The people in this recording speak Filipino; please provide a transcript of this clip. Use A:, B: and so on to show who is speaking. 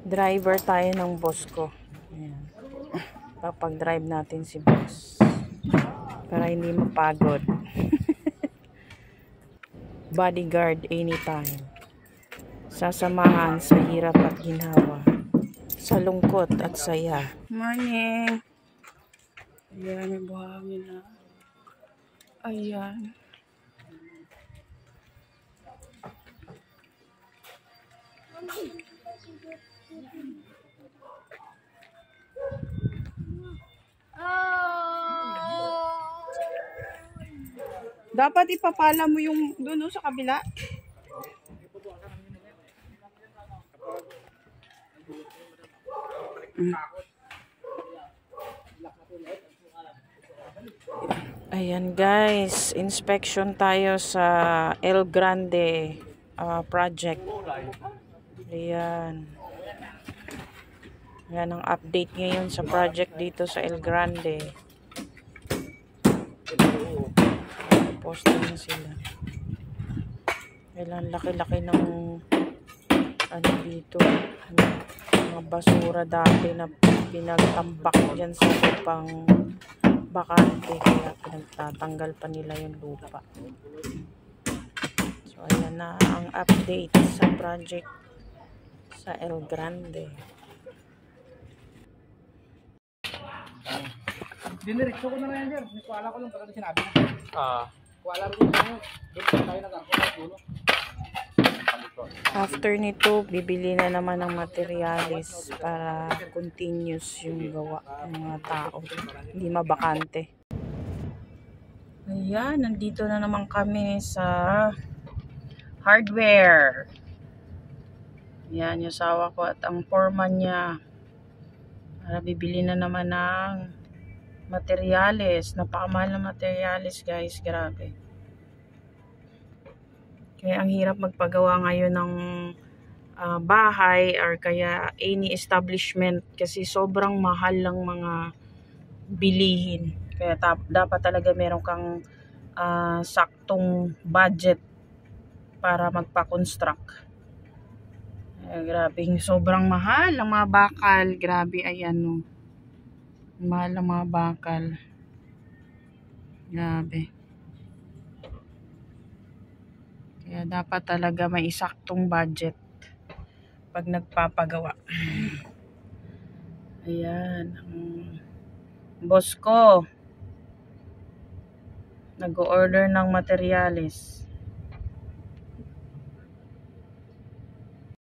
A: Driver tayo ng boss ko. Ayan. Papag-drive natin si boss. Para hindi mapagod. Bodyguard anytime. Sasamahan sa hirap at ginhawa. Sa lungkot at saya. Morning! Ayan, may buhangin na. Ayan. Dapat ipapala mo yung doon sa kabila. Ayan guys, inspection tayo sa El Grande project. Ayan. Ayan ang update ngayon sa project dito sa El Grande. Posting na sila. Ayan, laki-laki ng ano dito. Mga basura dati na pinagtambak dyan sa lupang bakante. Kaya pinagtatanggal pa nila yung lupa. So ayan na ang update sa project sa El Grande.
B: Diniretso ko na rin yan, sir. Kuwala ko lang pagka sinabi ko. Kuwala rin tayo. Doon tayo nag-ako.
A: After nito, bibili na naman ng materialis para continuous yung gawa ng mga tao. Hindi mabakante. Ayan, nandito na naman kami sa hardware. Ayan, yung asawa ko at ang foreman niya. Para bibili na naman ng materialis. Napakamahal na materialis guys, grabe. Kaya ang hirap magpagawa ngayon ng bahay or kaya any establishment kasi sobrang mahal ng mga bilihin. Kaya dapat talaga meron kang saktong budget para magpa-construct. Grabe, sobrang mahal ng mga bakal. Grabe, ayan no. Mahal ng mga bakal. Grabe. Kaya dapat talaga may isaktong budget pag nagpapagawa. Ayan. Boss ko nag-order ng materialis.